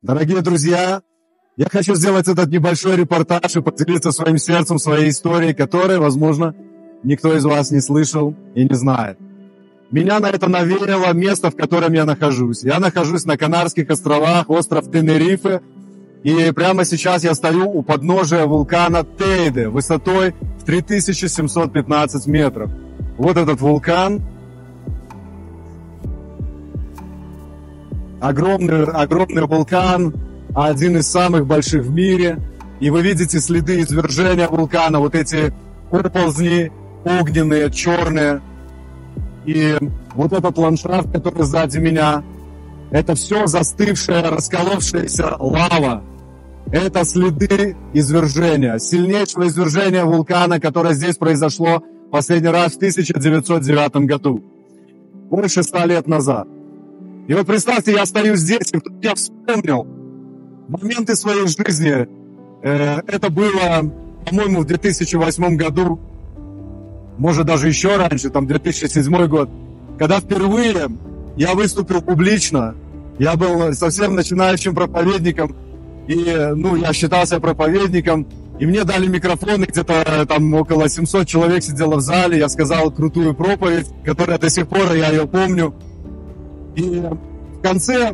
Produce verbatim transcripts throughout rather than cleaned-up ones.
Дорогие друзья, я хочу сделать этот небольшой репортаж и поделиться своим сердцем, своей историей, которой, возможно, никто из вас не слышал и не знает. Меня на это навеяло место, в котором я нахожусь. Я нахожусь на Канарских островах, остров Тенерифе, и прямо сейчас я стою у подножия вулкана Тейде высотой в три тысячи семьсот пятнадцать метров. Вот этот вулкан. Огромный, огромный вулкан, один из самых больших в мире. И вы видите следы извержения вулкана, вот эти оползни огненные, черные. И вот этот ландшафт, который сзади меня, это все застывшая, расколовшаяся лава. Это следы извержения, сильнейшего извержения вулкана, которое здесь произошло последний раз в тысяча девятьсот девятом году, больше ста лет назад. И вот представьте, я стою здесь, и вдруг я вспомнил моменты своей жизни. Э, это было, по-моему, в две тысячи восьмом году, может даже еще раньше, там две тысячи седьмой год, когда впервые я выступил публично. Я был совсем начинающим проповедником, и, ну, я считался проповедником, и мне дали микрофон, и где-то там около семьсот человек сидело в зале. Я сказал крутую проповедь, которая до сих пор, я ее помню. И в конце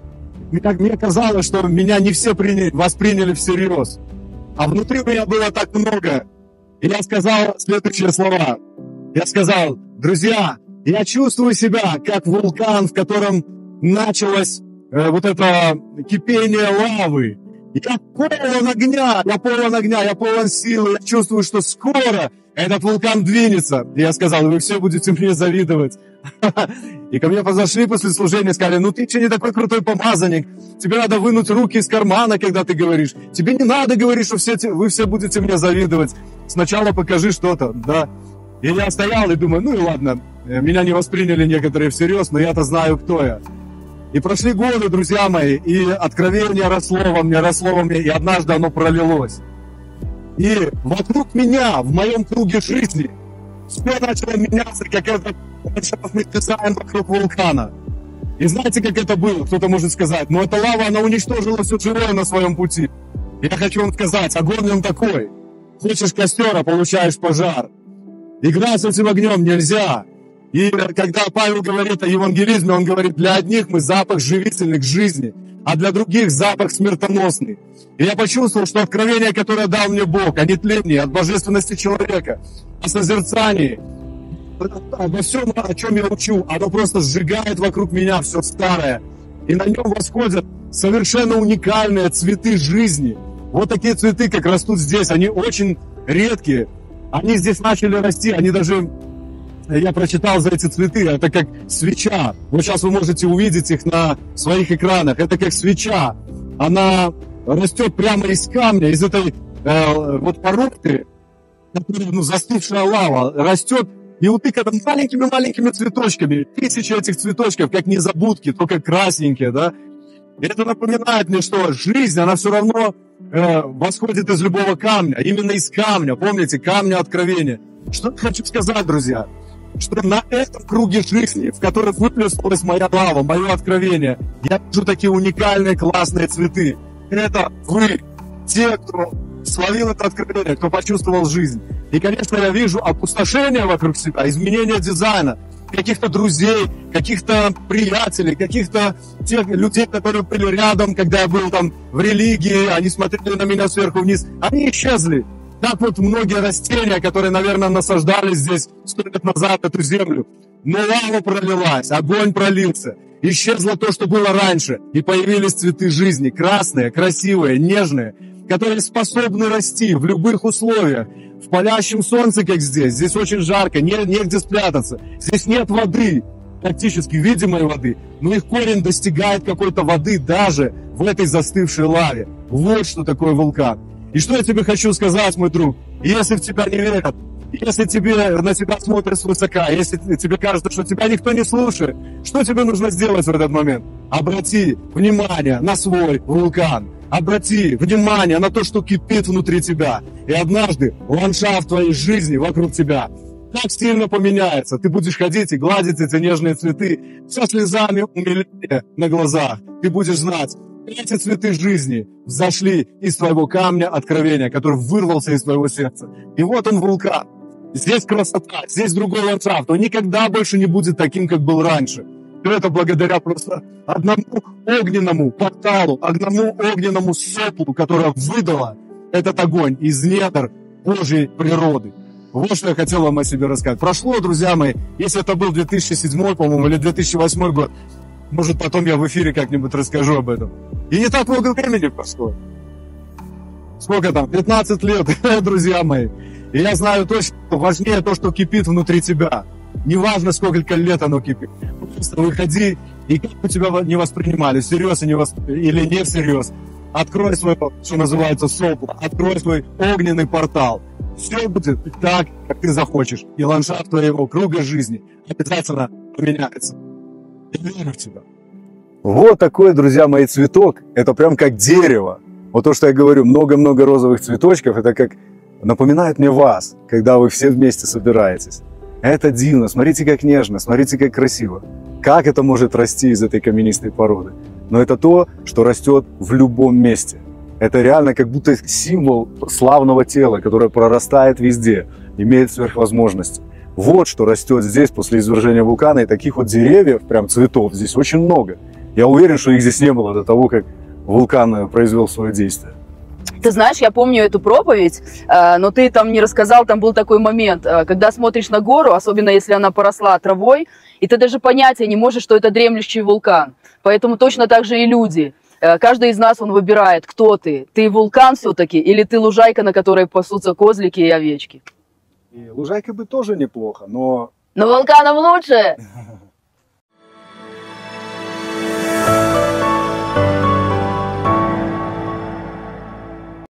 мне казалось, что меня не все приняли, восприняли всерьез. А внутри у меня было так много. И я сказал следующие слова. Я сказал: друзья, я чувствую себя как вулкан, в котором началось э, вот это кипение лавы. Я полон огня, я полон огня, я полон силы. Я чувствую, что скоро этот вулкан двинется. И я сказал: вы все будете мне завидовать. И ко мне подошли после служения и сказали: ну ты че не такой крутой помазанник, тебе надо вынуть руки из кармана, когда ты говоришь. Тебе не надо говорить, что все, вы все будете мне завидовать. Сначала покажи что-то, да. И я стоял и думаю, ну и ладно, меня не восприняли некоторые всерьез, но я-то знаю, кто я. И прошли годы, друзья мои, и откровение росло во мне, росло во мне, и однажды оно пролилось. И вокруг меня, в моем круге жизни, все начало меняться, как этот ландшафтный дизайн вокруг вулкана. И знаете, как это было? Кто-то может сказать: но эта лава, она уничтожила все живое на своем пути. И я хочу вам сказать, огонь он такой. Хочешь костер, а получаешь пожар. Играть с этим огнем нельзя. И когда Павел говорит о евангелизме, он говорит: для одних мы запах живительный к жизни, а для других запах смертоносный. И я почувствовал, что откровение, которое дал мне Бог, о нетлении, от божественности человека, о созерцании, обо всем, о чем я учу, оно просто сжигает вокруг меня все старое. И на нем восходят совершенно уникальные цветы жизни. Вот такие цветы, как растут здесь, они очень редкие. Они здесь начали расти, они даже... Я прочитал за эти цветы, это как свеча. Вот сейчас вы можете увидеть их на своих экранах. Это как свеча. Она растет прямо из камня, из этой э, вот породы, которая, ну, застывшая лава, растет и утыкана маленькими-маленькими цветочками. Тысячи этих цветочков, как незабудки, только красненькие, да. И это напоминает мне, что жизнь, она все равно э, восходит из любого камня, именно из камня. Помните, камня откровения. Что я хочу сказать, друзья? Что на этом круге жизни, в котором выплеснулась моя лава, мое откровение, я вижу такие уникальные, классные цветы. Это вы, те, кто словил это откровение, кто почувствовал жизнь. И, конечно, я вижу опустошение вокруг себя, изменение дизайна, каких-то друзей, каких-то приятелей, каких-то тех людей, которые были рядом, когда я был там в религии, они смотрели на меня сверху вниз, они исчезли. Так вот многие растения, которые, наверное, насаждали здесь сто лет назад эту землю. Но лава пролилась, огонь пролился. Исчезло то, что было раньше. И появились цветы жизни, красные, красивые, нежные, которые способны расти в любых условиях. В палящем солнце, как здесь. Здесь очень жарко, не, негде спрятаться. Здесь нет воды, практически видимой воды. Но их корень достигает какой-то воды даже в этой застывшей лаве. Вот что такое вулкан. И что я тебе хочу сказать, мой друг? Если в тебя не верят, если тебе, на тебя смотрят свысока, если тебе кажется, что тебя никто не слушает, что тебе нужно сделать в этот момент? Обрати внимание на свой вулкан. Обрати внимание на то, что кипит внутри тебя. И однажды ландшафт твоей жизни вокруг тебя так сильно поменяется. Ты будешь ходить и гладить эти нежные цветы со слезами умиления на глазах. Ты будешь знать, Эти цветы жизни взошли из твоего камня откровения, который вырвался из твоего сердца. И вот он, вулкан. Здесь красота, здесь другой ландшафт. Он никогда больше не будет таким, как был раньше. Все это благодаря просто одному огненному порталу, одному огненному соплу, которое выдало этот огонь из недр Божьей природы. Вот что я хотел вам о себе рассказать. Прошло, друзья мои, если это был две тысячи седьмой, по-моему, или две тысячи восьмой год, может, потом я в эфире как-нибудь расскажу об этом. И не так много времени прошло. Сколько там? пятнадцать лет, друзья мои. И я знаю точно, что важнее то, что кипит внутри тебя. Неважно, сколько лет оно кипит. Просто выходи, и как бы тебя не воспринимали, всерьез или не всерьез, открой свой, что называется, сопло, открой свой огненный портал. Все будет так, как ты захочешь. И ландшафт твоего круга жизни обязательно поменяется. Я верю в тебя. Вот такой, друзья мои, цветок. Это прям как дерево. Вот то, что я говорю, много-много розовых цветочков, это как напоминает мне вас, когда вы все вместе собираетесь. Это дивно. Смотрите, как нежно, смотрите, как красиво. Как это может расти из этой каменистой породы? Но это то, что растет в любом месте. Это реально как будто символ славного тела, которое прорастает везде, имеет сверхвозможности. Вот что растет здесь после извержения вулкана, и таких вот деревьев, прям цветов, здесь очень много. Я уверен, что их здесь не было до того, как вулкан произвел свое действие. Ты знаешь, я помню эту проповедь, но ты там не рассказал, там был такой момент, когда смотришь на гору, особенно если она поросла травой, и ты даже понятия не можешь, что это дремлющий вулкан. Поэтому точно так же и люди. Каждый из нас, он выбирает, кто ты. Ты вулкан все-таки или ты лужайка, на которой пасутся козлики и овечки? И лужайка бы тоже неплохо, но... Но вулканом лучше!